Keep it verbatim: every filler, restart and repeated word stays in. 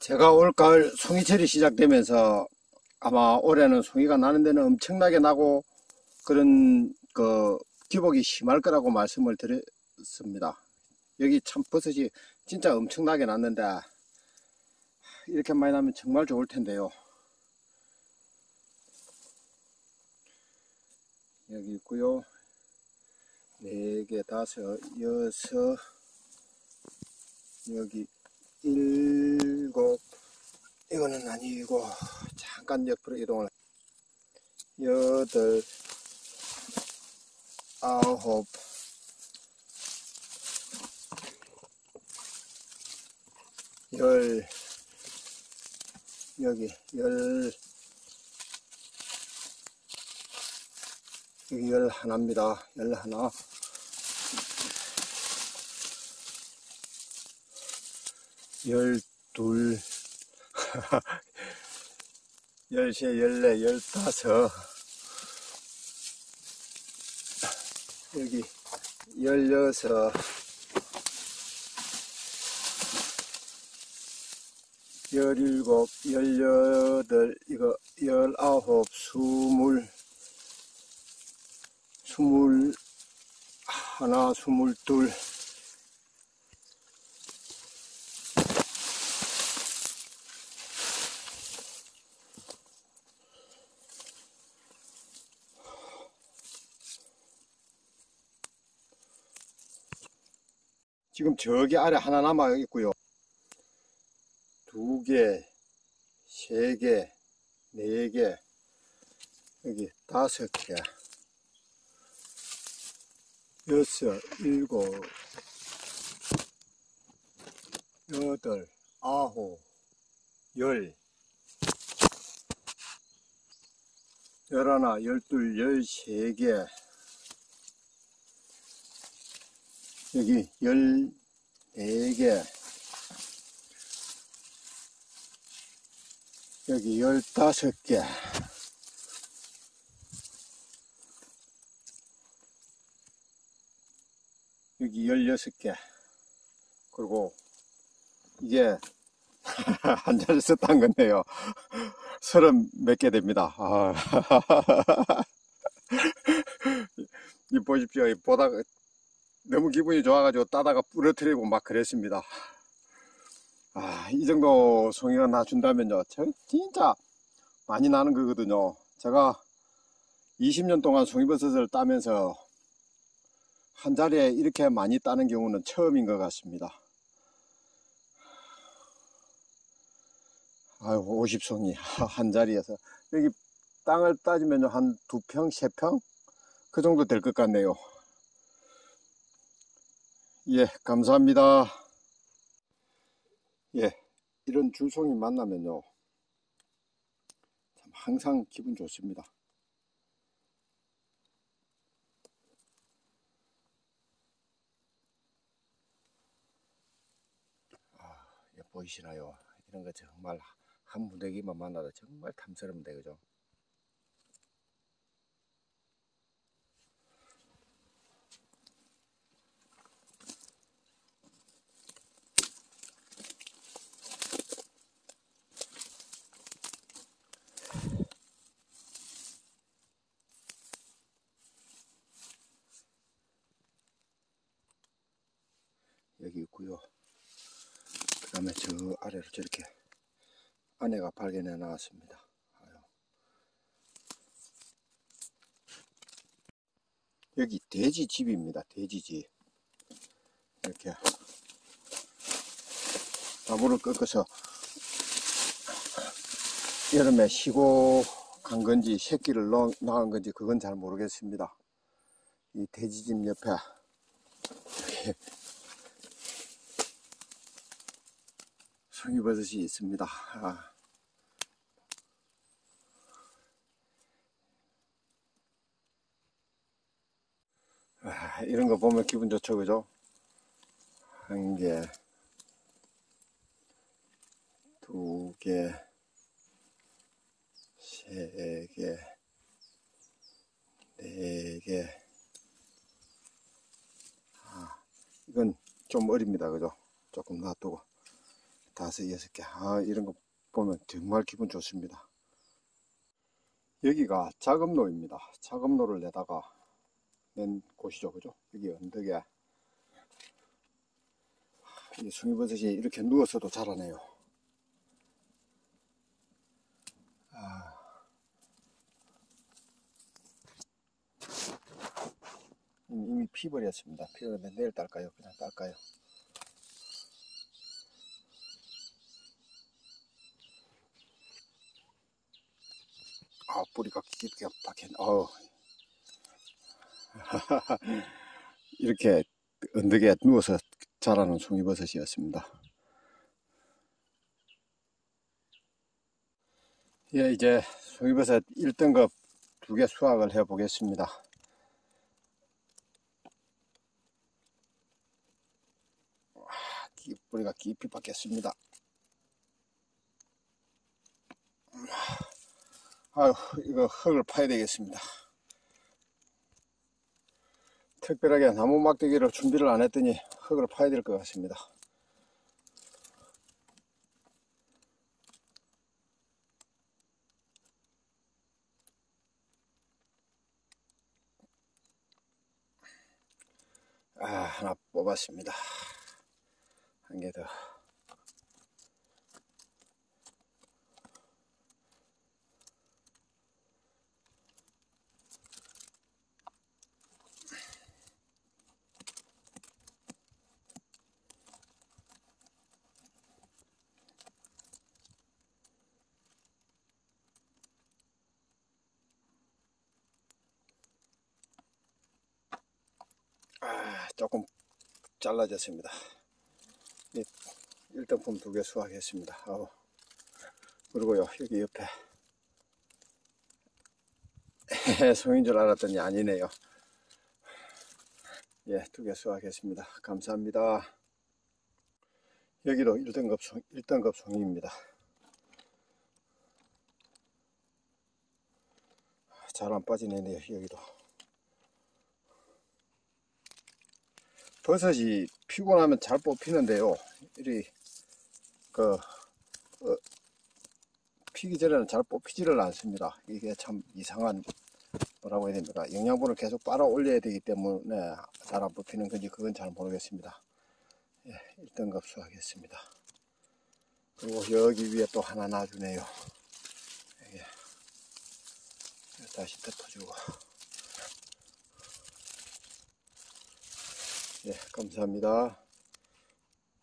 제가 올가을 송이철이 시작되면서 아마 올해는 송이가 나는 데는 엄청나게 나고 그런 그 기복이 심할 거라고 말씀을 드렸습니다. 여기 참 버섯이 진짜 엄청나게 났는데 이렇게 많이 나면 정말 좋을 텐데요. 여기 있고요. 네 개, 다섯, 여섯, 여기 일곱, 이거는 아니고 잠깐 옆으로 이동을, 여덟, 아홉, 열, 여기 열, 여기 열 하나입니다. 열 하나, 열 둘, 열세, 열네, 열다섯, 여기 열여섯, 열일곱, 열여덟, 이거 열아홉, 스물, 스물 하나, 스물 둘, 지금 저기 아래 하나 남아 있고요. 두 개, 세 개, 네 개, 여기 다섯 개, 여섯, 일곱, 여덟, 아홉, 열, 열하나, 열둘, 열세 개, 여기 열네 개, 여기 열다섯 개, 여기 열여섯 개, 그리고 이게 한 자리 썼단 건데요. 서른 몇 개 됩니다. 아. 이 보십시오. 보다가 너무 기분이 좋아가지고 따다가 부러뜨리고 막 그랬습니다. 아, 이 정도 송이가 나준다면요, 저 진짜 많이 나는 거거든요. 제가 이십 년 동안 송이버섯을 따면서 한 자리에 이렇게 많이 따는 경우는 처음인 것 같습니다. 아유, 오십 송이 한 자리에서. 여기 땅을 따지면 한 두 평, 세 평? 그 정도 될 것 같네요. 예, 감사합니다. 예, 이런 줄송이 만나면요, 참 항상 기분 좋습니다. 아, 예, 보이시나요? 이런 거 정말 한 무더기만 만나도 정말 탐스럽는데, 그죠? 여기 있고요. 그 다음에 저 아래로 저렇게 아내가 발견해 나왔습니다. 아유. 여기 돼지집입니다. 돼지집. 이렇게 나무를 꺾어서 여름에 쉬고 간 건지 새끼를 낳은 건지 그건 잘 모르겠습니다. 이 돼지집 옆에 이렇게 송이버섯이 있습니다. 아. 아, 이런 거 보면 기분 좋죠, 그죠? 한 개, 두 개, 세 개, 네 개. 아, 이건 좀 어립니다, 그죠? 조금 놔두고 다섯, 여섯 개. 아, 이런 거 보면 정말 기분 좋습니다. 여기가 작업로입니다. 작업로를 내다가 낸 곳이죠. 그죠? 여기 언덕에 이 송이버섯이 이렇게 누워서도 자라네요. 아, 이미 피버렸습니다. 피버렸는데 내일 딸까요? 그냥 딸까요? 아, 뿌리가 깊게 박혔네. 어우. 이렇게 언덕에 누워서 자라는 송이버섯이었습니다. 예, 이제 송이버섯 일 등급 두 개 수확을 해 보겠습니다. 뿌리가 깊이 박혔습니다. 아유, 이거 흙을 파야 되겠습니다. 특별하게 나무 막대기를 준비를 안 했더니 흙을 파야 될 것 같습니다. 아, 하나 뽑았습니다. 한 개 더. 아, 조금 잘라졌습니다. 일 등품 두 개 수확했습니다. 아우. 그리고요, 여기 옆에 송인 줄 알았더니 아니네요. 예, 두 개 수확했습니다. 감사합니다. 여기도 일 등급 송, 일 등급 송이입니다. 잘 안 빠지네요, 여기도. 버섯이 피고 나면 잘 뽑히는데요. 이리, 그, 어, 피기 전에는 잘 뽑히지를 않습니다. 이게 참 이상한, 뭐라고 해야 됩니까? 영양분을 계속 빨아 올려야 되기 때문에 잘 안 뽑히는 건지 그건 잘 모르겠습니다. 예, 일 등급 수확했습니다. 그리고 여기 위에 또 하나 놔주네요. 예, 다시 덮어주고. 예, 감사합니다.